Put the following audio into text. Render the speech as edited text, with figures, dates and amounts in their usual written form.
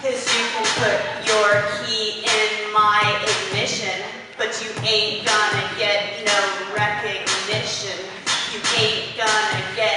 'Cause you can put your key in my ignition, but you ain't gonna get no recognition. You ain't gonna get